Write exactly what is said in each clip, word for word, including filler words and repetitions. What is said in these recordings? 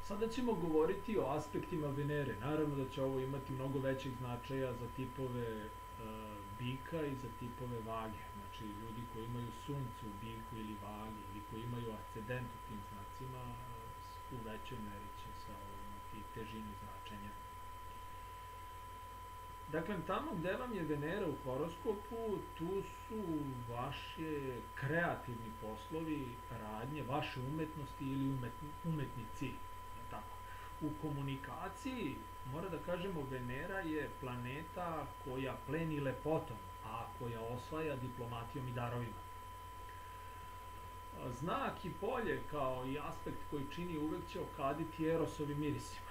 Sada ćemo govoriti o aspektima Venere. Naravno da će ovo imati mnogo većeg značaja za tipove e, bika i za tipove vage. Znači, ljudi koji imaju sunce u biku ili vagi, ili koji imaju ascendent u tim znacima, e, u većoj meri će se imati težinu značenja. Dakle, tamo gde vam je Venera u horoskopu, tu su vaše kreativni poslovi, radnje, vaše umetnosti ili umetni, umetnici. Tako. U komunikaciji, mora da kažemo, Venera je planeta koja pleni lepotom, a koja osvaja diplomatijom i darovima. Znak i polje, kao i aspekt koji čini, uvek će okaditi erosovim mirisima.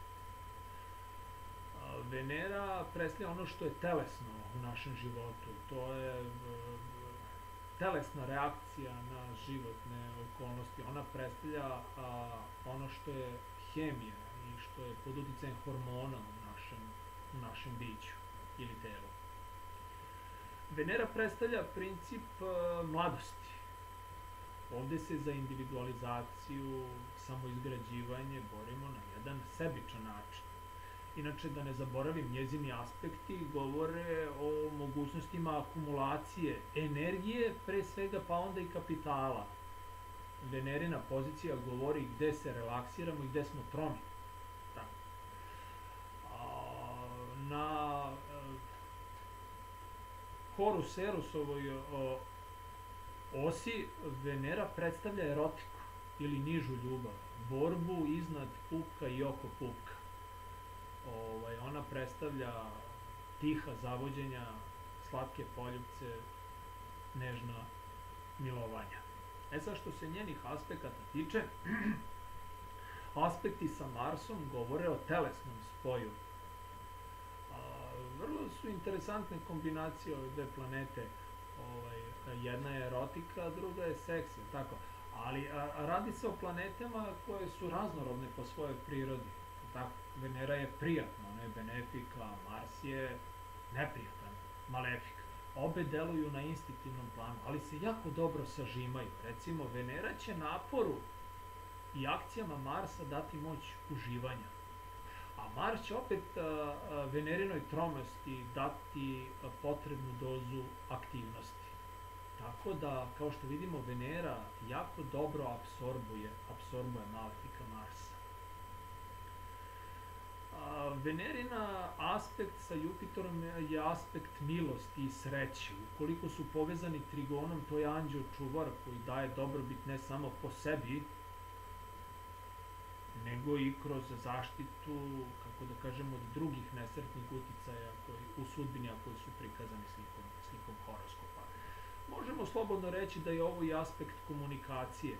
Venera predstavlja ono što je telesno u našem životu. To je telesna reakcija na životne okolnosti. Ona predstavlja a, ono što je hemija i što je pod uticajem hormona u našem, u našem biću ili telu. Venera predstavlja princip a, mladosti. Ovde se za individualizaciju, samoizgrađivanje borimo na jedan sebičan način. Inače, da ne zaboravim, njezini aspekti govore o mogućnostima akumulacije energije, pre svega, pa onda i kapitala. Venerina pozicija govori gde se relaksiramo i gde smo tromi. Tako. A, na e, Horus Erosovoj o, osi Venera predstavlja erotiku ili nižu ljubav, borbu iznad pupka i oko pupka. Ovaj, ona predstavlja tiha zavođenja, slatke poljupce, nežna milovanja. E sad, što se njenih aspekata tiče, aspekti sa Marsom govore o telesnom spoju. A, vrlo su interesantne kombinacije ove dve planete. Ovaj, jedna je erotika, druga je seks, tako. Ali a, radi se o planetama koje su raznorodne po svojoj prirodi. Tako, Venera je prijatna, ona je benefika, Mars je neprijatan, malefik. Obe deluju na instinktivnom planu, ali se jako dobro sažimaju. Recimo, Venera će naporu i akcijama Marsa dati moć uživanja. A Mars će opet a, a, Venerinoj tromosti dati a, potrebnu dozu aktivnosti. Tako da, kao što vidimo, Venera jako dobro apsorbuje, apsorbuje malefika Marsa. Venerina aspekt sa Jupiterom je aspekt milosti i sreće. Ukoliko su povezani trigonom, to je anđeo čuvar koji daje dobrobit ne samo po sebi, nego i kroz zaštitu, kako da kažemo, od drugih nesretnih uticaja koji, u sudbini, a koji su prikazani slikom, slikom horoskopa. Možemo slobodno reći da je ovo i aspekt komunikacije.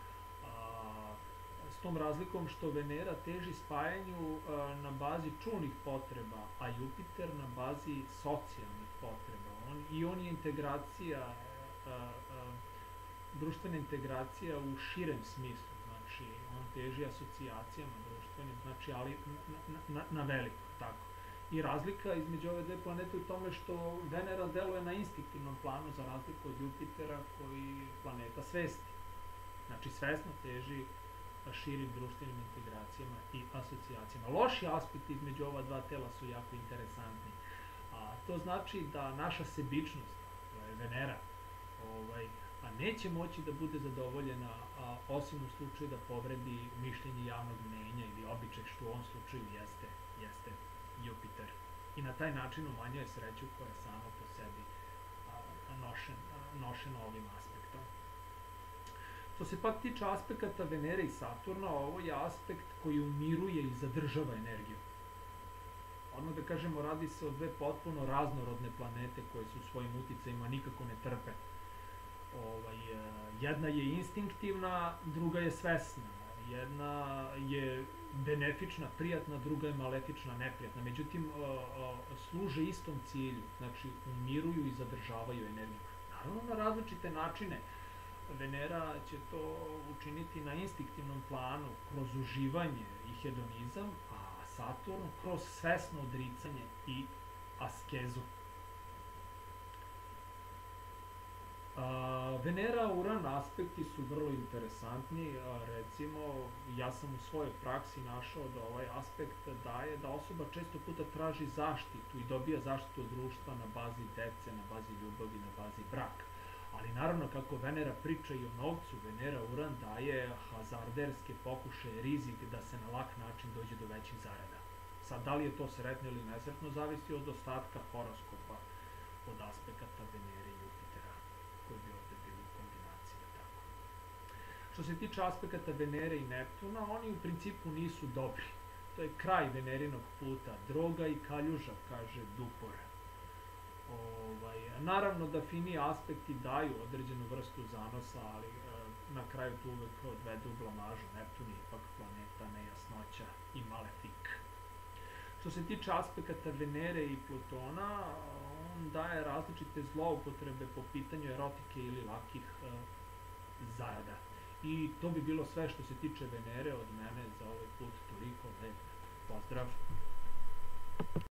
S tom razlikom što Venera teži spajanju a, na bazi čulnih potreba, a Jupiter na bazi socijalnih potreba. On, I on je integracija, a, a, društvena integracija u širem smislu. Znači, on teži asocijacijama društvenim, znači, ali na, na, na veliko, tako. I razlika između ove dve planete u tome što Venera deluje na instinktivnom planu za razliku od Jupitera koji je planeta svesti. Znači, svesno teži širim društvenim integracijama i asocijacijama. Loši aspekti između ova dva tela su jako interesantni. A, to znači da naša sebičnost, to je Venera, ovaj, a neće moći da bude zadovoljena a, osim u slučaju da povredi mišljenje javnog mnenja ili običaj, što u ovom slučaju jeste, jeste Jupiter. I na taj način umanjuje sreću koja je sama po sebi a, nošen, a, nošena ovim aspektom. Što se pak tiče aspekata Venere i Saturna, ovo je aspekt koji umiruje i zadržava energiju. Odmah da kažemo, radi se o dve potpuno raznorodne planete koje su svojim uticajima nikako ne trpe. Ovaj, jedna je instinktivna, druga je svesna. Jedna je benefična, prijatna, druga je malefična, neprijatna. Međutim, služe istom cilju, znači umiruju i zadržavaju energiju. Naravno, na različite načine. Venera će to učiniti na instinktivnom planu, kroz uživanje i hedonizam, a Saturn kroz svesno odricanje i askezu. A, Venera, Uran aspekti su vrlo interesantni, a, recimo ja sam u svojoj praksi našao da ovaj aspekt daje da osoba često puta traži zaštitu i dobija zaštitu od društva na bazi dece, na bazi ljubavi, na bazi braka. Ali naravno kako Venera priča i o novcu, Venera Uran daje hazarderske pokušaje, rizik da se na lak način dođe do većih zarada. Sad, da li je to sretno ili nesretno, zavisi od ostatka horoskopa, od aspekata Venere i Jupitera, koji bi ovde bili u kombinaciji, tako. Što se tiče aspekata Venere i Neptuna, oni u principu nisu dobri. To je kraj Venerinog puta, droga i kaljuža, kaže Dupor. Ovaj, naravno da finiji aspekti daju određenu vrstu zanosa, ali e, na kraju tu uvek odvedu u blamažu. Neptun je ipak planeta nejasnoća i malefik. Što se tiče aspekata Venere i Plutona, on daje različite zloupotrebe po pitanju erotike ili lakih e, zarada. I to bi bilo sve što se tiče Venere od mene za ovaj put, toliko, lep pozdrav.